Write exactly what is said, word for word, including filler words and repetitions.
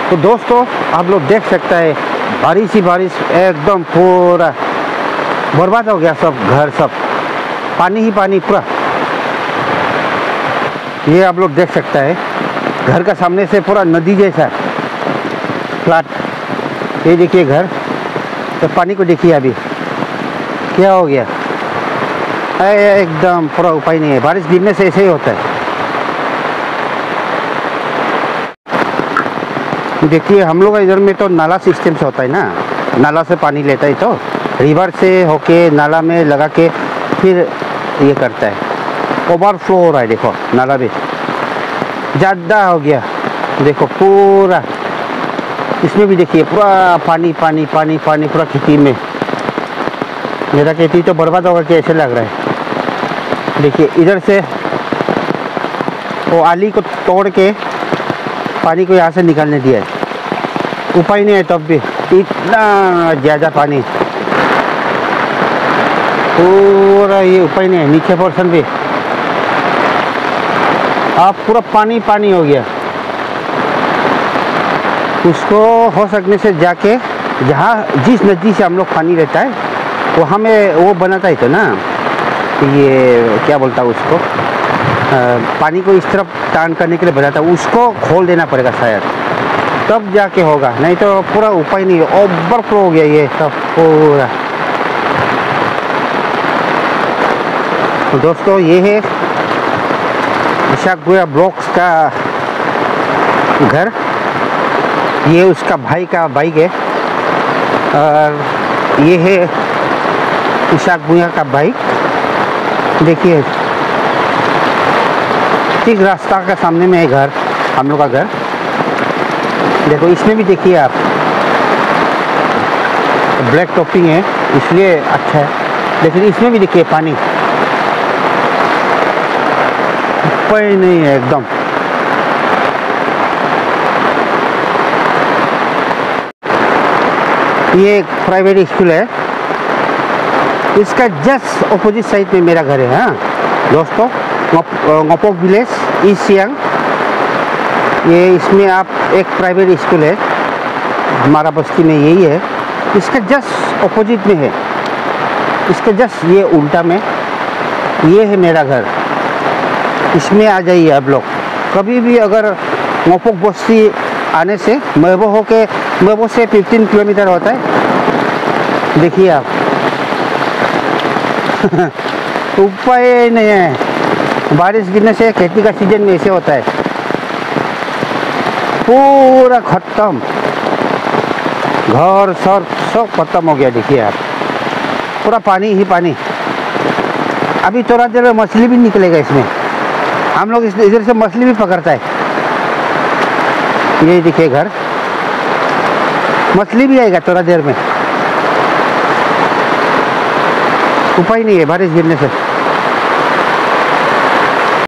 तो दोस्तों आप लोग देख सकते हैं बारिश ही बारिश एकदम पूरा बर्बाद हो गया, सब घर सब पानी ही पानी पूरा। ये आप लोग देख सकते हैं घर का सामने से पूरा नदी जैसा फ्लैट। ये देखिए घर, तो पानी को देखिए अभी क्या हो गया, एकदम पूरा उपाय नहीं है। बारिश गिरने से ऐसे ही होता है। देखिए हम लोग इधर में तो नाला सिस्टम से होता है ना, नाला से पानी लेता है, तो रिवर से होके नाला में लगा के फिर ये करता है। ओवरफ्लो हो रहा है, देखो नाला भी ज़्यादा हो गया, देखो पूरा। इसमें भी देखिए पूरा पानी पानी पानी पानी पूरा खेती में। मेरा खेती तो बर्बाद होगा कि ऐसे लग रहा है। देखिए इधर से वो आली को तोड़ के पानी को यहाँ से निकालने दिया है, उपाय नहीं है। तब भी इतना ज़्यादा पानी पूरा, ये उपाय नहीं है। नीचे पोर्शन भी अब पूरा पानी पानी हो गया। उसको हो सकने से जाके जहाँ जिस नदी से हम लोग पानी रहता है वहाँ में वो बनाता है तो ना, ये क्या बोलता है उसको, आ, पानी को इस तरफ टान करने के लिए बनाता है, उसको खोल देना पड़ेगा शायद, तब जाके होगा, नहीं तो पूरा उपाय नहीं है। ओवरफ्लो हो गया ये सब पूरा। तो दोस्तों ये है इशाक भुइयां ब्लॉक्स का घर, ये उसका भाई का बाइक है, और ये है इशाक भुइयां का बाइक। देखिए ठीक रास्ता का सामने में है घर, हम लोग का घर। देखो इसमें भी देखिए आप, ब्लैक टॉपिंग है इसलिए अच्छा है, लेकिन इसमें भी देखिए पानी उपाय नहीं है एकदम। ये एक प्राइवेट स्कूल है, इसका जस्ट ऑपोजिट साइड में मेरा घर है। हाँ दोस्तों, ngopok विलेज ईस्ट सियांग, ये इसमें आप एक प्राइवेट स्कूल है, हमारा बस्ती में यही है। इसका जस्ट ऑपोजिट में है, इसका जस्ट ये उल्टा में ये है मेरा घर। इसमें आ जाइए आप लोग कभी भी। अगर ngopok बस्ती आने से मैबो होके, मैबो से पंद्रह किलोमीटर होता है। देखिए आप उपाय नहीं है, बारिश गिरने से खेती का सीजन में ऐसे होता है, पूरा खत्म, घर सर सब खत्म हो गया। देखिए आप पूरा पानी ही पानी। अभी थोड़ा देर में मछली भी निकलेगा इसमें, हम लोग इधर से मछली भी पकड़ता है। ये देखिए घर, मछली भी आएगा थोड़ा देर में। उपाय नहीं है बारिश गिरने से।